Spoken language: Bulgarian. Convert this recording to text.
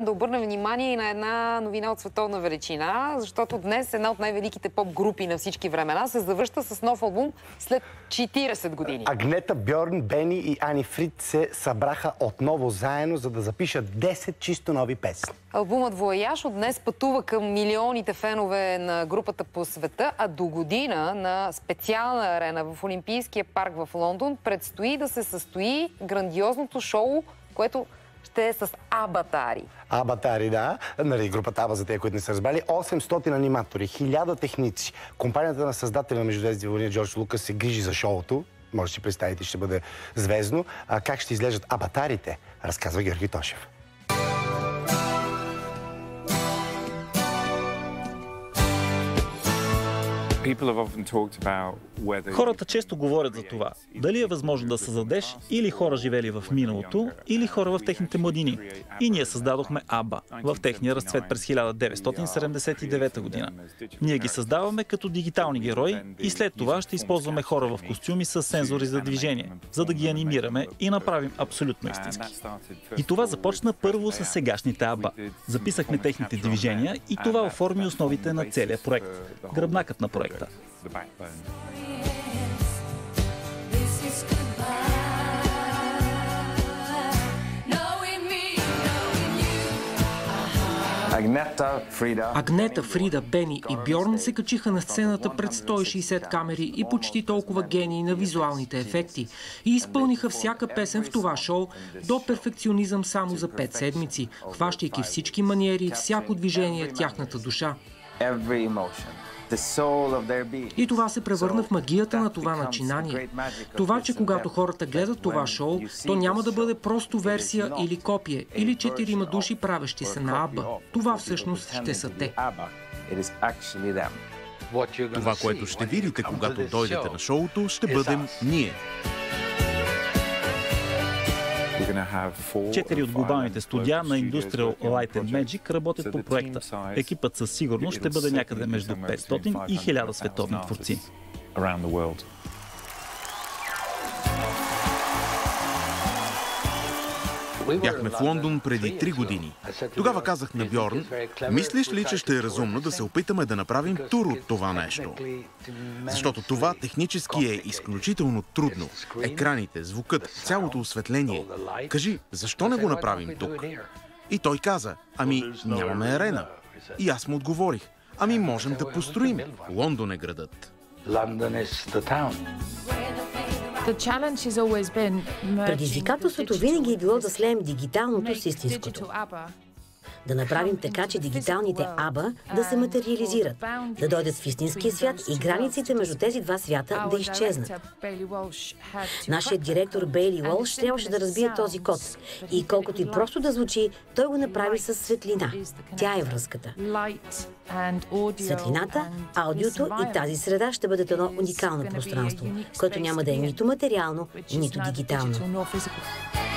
Да обърнем внимание и на една новина от световна величина, защото днес една от най-великите поп-групи на всички времена се завръща с нов албум след 40 години. Агнета, Бьорн, Бени и Ани Фрид се събраха отново заедно, за да запишат 10 чисто нови песни. Албумът Вояж от днес пътува към милионите фенове на групата по света, а до година на специална арена в Олимпийския парк в Лондон предстои да се състои грандиозното шоу, което ще е с аватари. Аватари, да. Нали, групата Аба, за тези, които не са разбрали. 800 аниматори, 1000 техници. Компанията на създателя на Междузвездни войни Джордж Лукас се грижи за шоуто. Може да си представите, ще бъде звездно. А как ще изглеждат аватарите, разказва Георги Тошев. Хората често говорят за това. Дали е възможно да създадеш или хора живели в миналото, или хора в техните младини. И ние създадохме Аба в техния разцвет през 1979 година. Ние ги създаваме като дигитални герои и след това ще използваме хора в костюми с сензори за движение, за да ги анимираме и направим абсолютно истински. И това започна първо с сегашните Аба. Записахме техните движения и това оформи основите на целия проект. Гръбнакът на проекта. Агнета, Фрида, Бени и Бьорн се качиха на сцената пред 160 камери и почти толкова гении на визуалните ефекти и изпълниха всяка песен в това шоу до перфекционизъм само за 5 седмици, хващайки всички маниери и всяко движение тяхната душа. И това се превърна в магията на това начинание. Това, че когато хората гледат това шоу, то няма да бъде просто версия или копие, или 4 души правещи се на Аба. Това всъщност ще са те. Това, което ще видите, когато дойдете на шоуто, ще бъдем ние. 4 от глобалните студия на Industrial Light and Magic работят по проекта. Екипът със сигурност ще бъде някъде между 500 и 1000 световни творци. Бяхме в Лондон преди 3 години. Тогава казах на Бьорн, мислиш ли, че ще е разумно да се опитаме да направим тур от това нещо? Защото това технически е изключително трудно. Екраните, звукът, цялото осветление. Кажи, защо не го направим тук? И той каза, нямаме арена. И аз му отговорих, можем да построим. Лондон е градът. Предизвикателството винаги е било да слеем дигиталното с истинското. Да направим така, че дигиталните Аба да се материализират, да дойдат в истинския свят и границите между тези два свята да изчезнат. Нашият директор Бейли Уолш трябваше да разбие този код. И колкото и просто да звучи, той го направи с светлина. Тя е връзката. Светлината, аудиото и тази среда ще бъдат едно уникално пространство, което няма да е нито материално, нито дигитално.